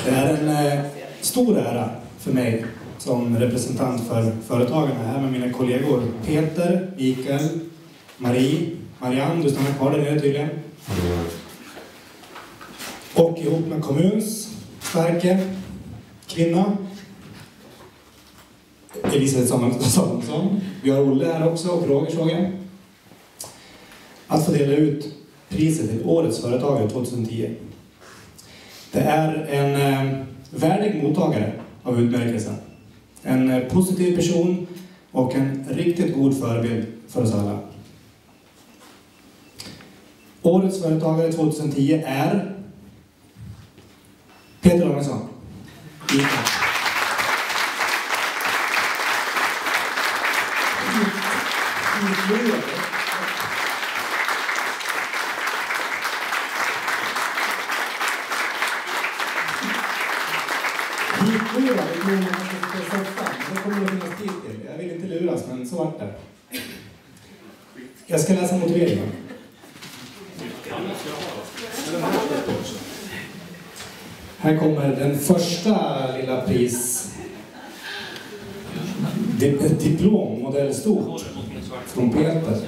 Det är en stor ära för mig som representant för företagarna här med mina kollegor Peter, Mikael, Marie, Marianne, du stannar kvar där nere tydligen. Och ihop med kommuns starka kvinna Elisabeth Samuelsson. Vi har Olle här också och Roger såg jag. Att få dela ut priset till årets företagare 2010. Det är en värdig mottagare av utmärkelsen. En positiv person och en riktigt god förebild för oss alla. Årets företagare 2010 är Peter Danielsson. Jag vill inte luras, men så vart det. Jag ska läsa motiveringen. Här kommer den första lilla pris. Ett diplom, modell stort, från Peter.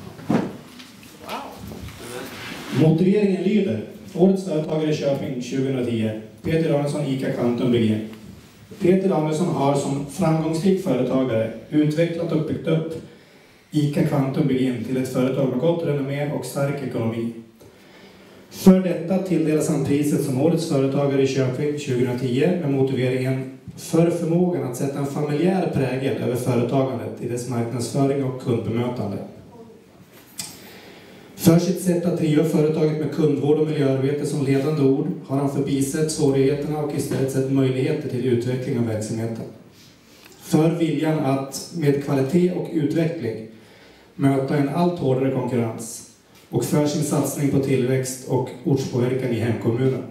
Motiveringen lyder: årets företagare i Köping 2010. Peter Danielsson, ICA Quantum BG. Peter Danielsson har som framgångsrik företagare utvecklat och byggt upp ICA Quantum BG till ett företag med gott renommé och stark ekonomi. För detta tilldelas han priset som årets företagare i Köping 2010 med motiveringen för förmågan att sätta en familjär prägel över företagandet i dess marknadsföring och kundbemötande. För sitt sätt att driva företaget med kundvård och miljöarbete som ledande ord har han förbisett svårigheterna och istället sett möjligheter till utveckling av verksamheten. För viljan att med kvalitet och utveckling möta en allt hårdare konkurrens och för sin satsning på tillväxt och ortspåverkan i hemkommunen.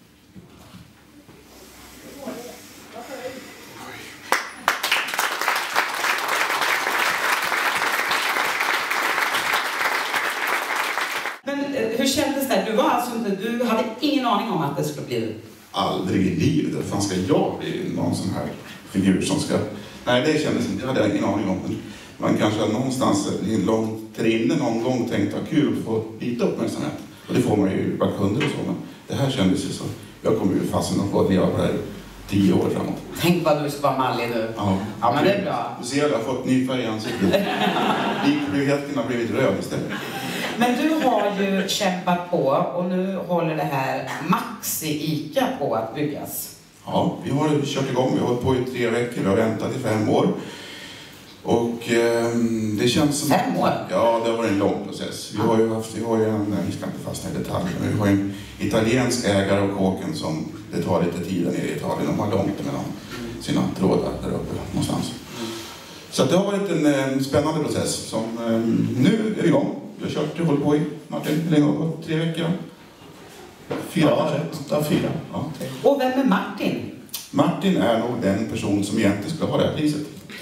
Hur kändes det? Du hade ingen aning om att det skulle bli... Aldrig i livet. Vad fan ska jag bli någon sån här figur som ska... Nej, det kändes inte. Det hade jag ingen aning om. Man kanske någonstans långt inne någon gång tänkt att kul att få lite uppmärksamhet. Och det får man ju bara kunder och så. Men det här kändes ju så. Jag kommer ju fastna på att leva på det här 10 år framåt. Tänk vad du ska vara mallig nu. Ja, men det är bra. Du ser, jag har fått ny färg i ansiktet. Likblötheten har blivit röd istället. Men du har ju kämpat på och nu håller det här Max i ICA på att byggas. Ja, vi har kört igång. Vi har hållit på i 3 veckor. Vi har väntat i 5 år. Och det känns som... 5 år? Ja, det har varit en lång process. Vi har ju en, vi ska inte fastna i detaljer, men vi har en italiensk ägare av kåken som det tar lite tid nere i Italien. De har långt med sina trådar där uppe någonstans. Så det har varit en spännande process som nu är vi igång. Vi har kört, håller på i Martin, hur länge på 3 veckor? 4 år? Ja, 4. Ja. Och vem är Martin? Martin är nog den person som egentligen skulle ha det här priset.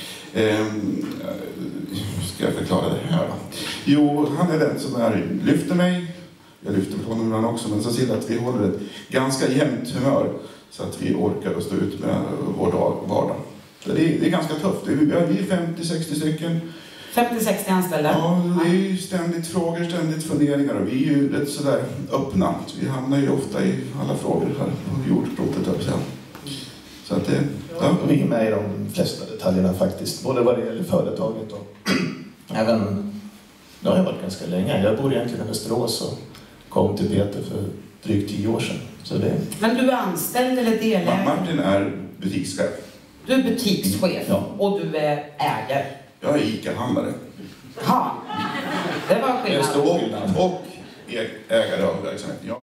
Ska jag förklara det här då? Jo, han är den som lyfter mig. Jag lyfter på honom ibland också, men så ser att vi håller ett ganska jämnt humör så att vi orkar att stå ut med vår vardag. Så det är ganska tufft. Vi är 50-60 stycken. 50-60 anställda? Ja, det är ju ständigt frågor, ständigt funderingar och vi är ju rätt sådär öppna. Så vi hamnar ju ofta i alla frågor här på jordklotet upp sen. Så att det... Ja. Vi är med i de flesta detaljerna faktiskt, både vad det gäller företaget och även, det har jag varit ganska länge. Jag bor egentligen i Västerås och kom till Peter för drygt 10 år sedan. Så det... Men du är anställd eller delägare? Martin är butikschef. Du är butikschef, ja. Och du är ägare? Jag är ICA-handlare. Ja, det var skillnad. Och ägare av verksamheten. Ja.